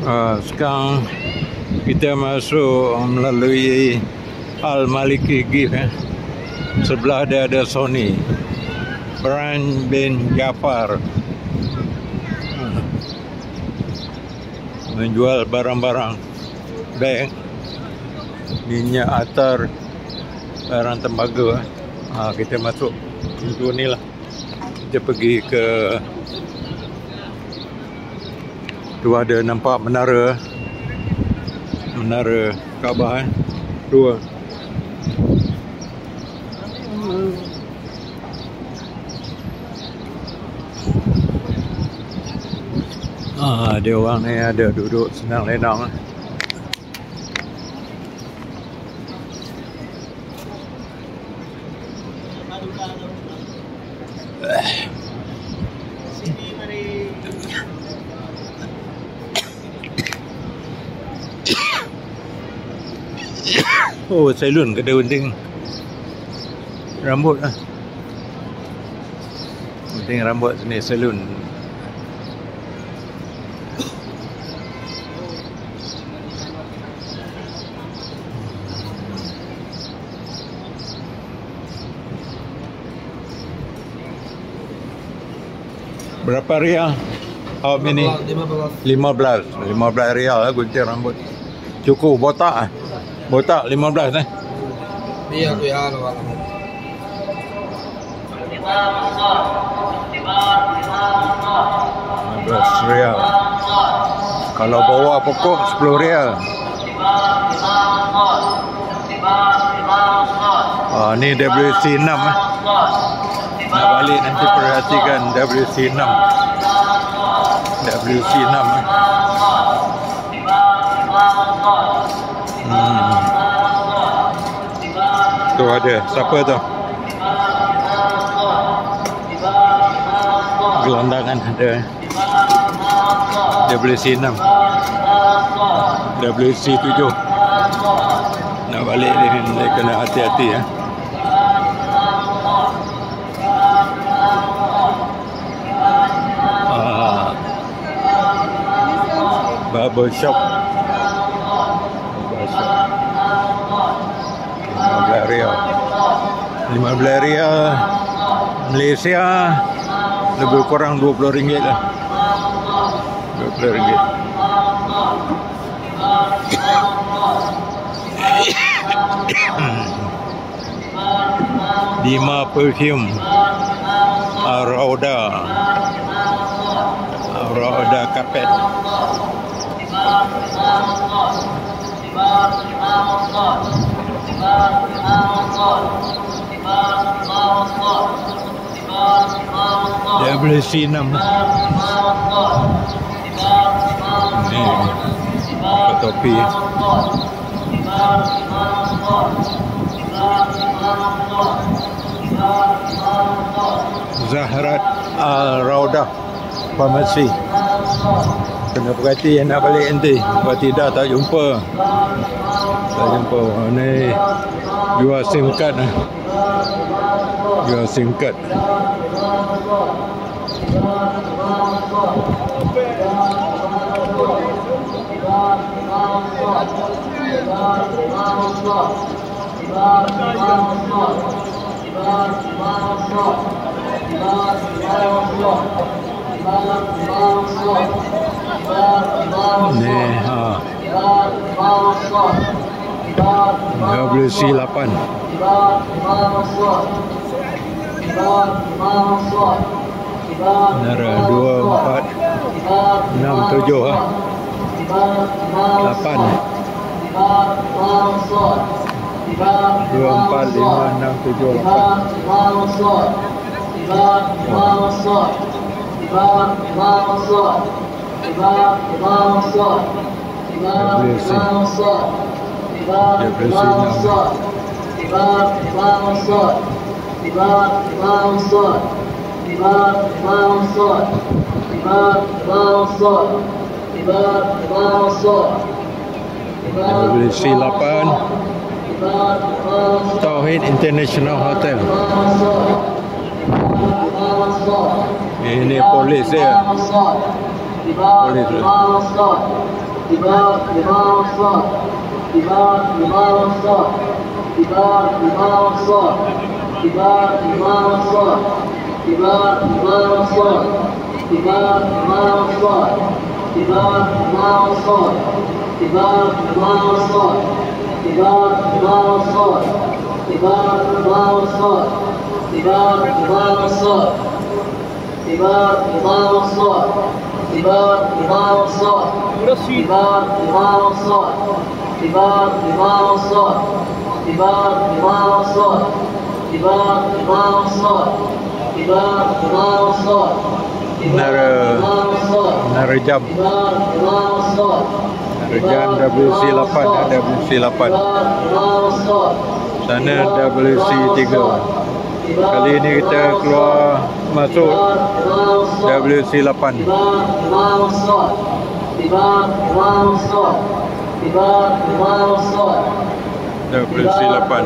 Sekarang kita masuk melalui Al-Maliki Gift. Sebelah dia ada Sony Brian bin Jafar menjual barang-barang beg, minyak atar, barang tembaga. Kita masuk pintu ni lah. Kita pergi ke tu, ada nampak menara Kaabah dua. Dia orang ni ada duduk senang lenang. Oh, salon kedai gunting rambut lah. Gunting rambut sini salon. Berapa rial? How many? 15 rial lah gunting rambut. Cukup botak ah. Botak 15 eh. Iya, aku ya 15 rial. Kalau bawa pokok 10 rial. Ni WC6 eh. Nak balik nanti perhatikan WC6 eh. Tu ada, siapa tu? Gelandangan ada. WC6, WC7. Nak balik dia kena hati-hati ya. Barber shop. 15 rial Malaysia lebih kurang 20 ringgit lah. 20 ringgit. Dima Perfume Rauda Carpet. WC6 ni topi. Zahrat Al-Raudah Farmasi. Kena perhati yang nak balik nanti. Kalau tidak tak jumpa. Ni jual SIM card. Jual SIM card. WC8 Nara 2, 4, 6, 7 8 2, 4, 5, 6, 7, WC8 Tauhid International Hotel. Ini polis dia. Polis. كبار كبار الصاد كبار كبار الصاد كبار كبار الصاد كبار كبار الصاد كبار كبار الصاد كبار كبار الصاد كبار كبار الصاد كبار كبار الصاد كبار كبار الصاد كبار كبار الصاد كبار كبار الصاد كبار كبار الصاد كبار كبار الصاد كبار كبار الصاد كبار كبار الصاد كبار كبار الصاد كبار كبار الصاد كبار كبار الصاد Menara jam. Menara jam WC8 ada WC8. Sana WC3. Kali ini kita keluar masuk WC8. WC8.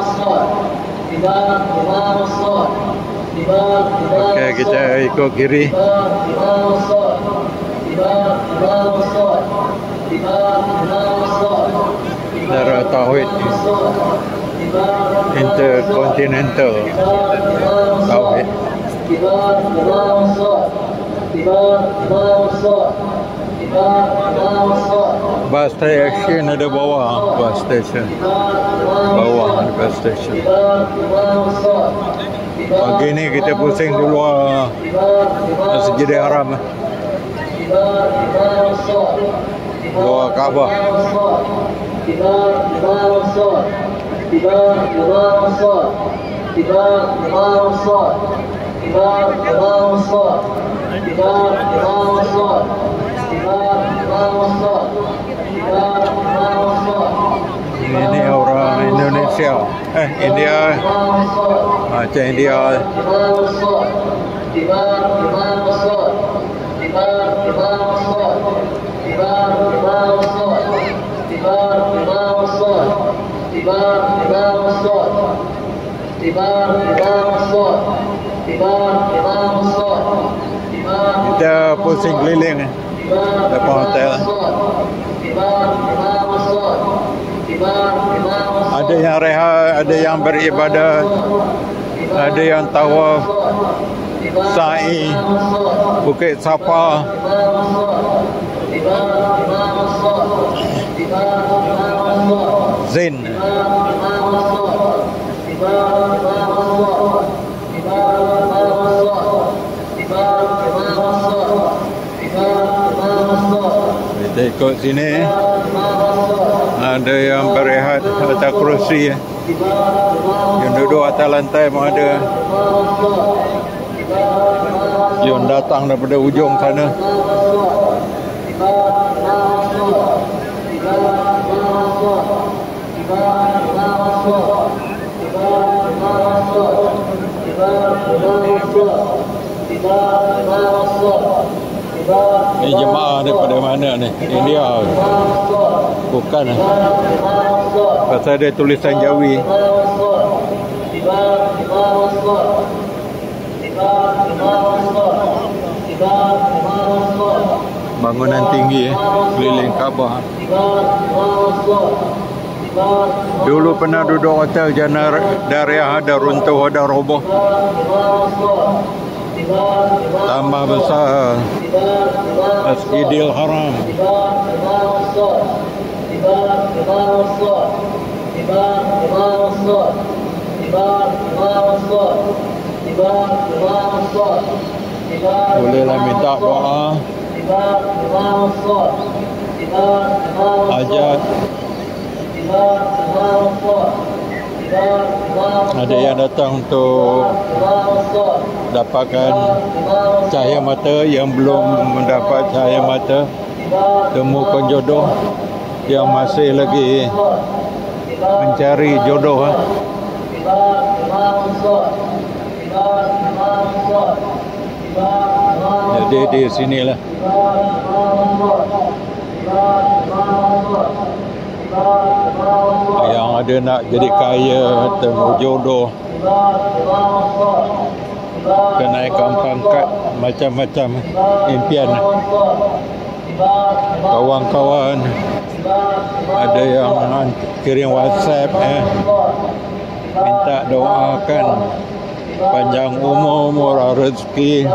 Okey, kita ikut kiri. Menara Tauhid Intercontinental Tauhid. Bus station ada bawah. Bus station bawah ada bus station. Pagi ni kita pusing di luar Masjidil Haram, luar Kaabah. Ini orang Indonesia, India, macam India. Kita pusing keliling depan hotel. Ada yang rehat, ada yang beribadat, ada yang tawaf, sa'i, Bukit Safa. Zain. Kita ikut sini. Ada yang berehat atas kerusi, yang duduk atas lantai pun ada. Yang datang daripada ujung sana. Ini jemaah daripada mana ni? India. Bukan. Pasal ada tulisan Jawi. Bangunan tinggi, keliling Kaabah. Dulu pernah duduk hotel Jannah Dariah, ada runtuh, ada roboh. Tambah besar Masjidil Haram. Bolehlah minta doa, hajat. Ada yang datang untuk dapatkan cahaya mata, yang belum mendapat cahaya mata, temukan jodoh, yang masih lagi mencari jodoh. Jadi di sinilah. Yang ada nak jadi kaya, temu jodoh, kenaikan pangkat, macam-macam impian. kawan-kawan ada yang kirim WhatsApp minta doakan panjang umur, murah rezeki.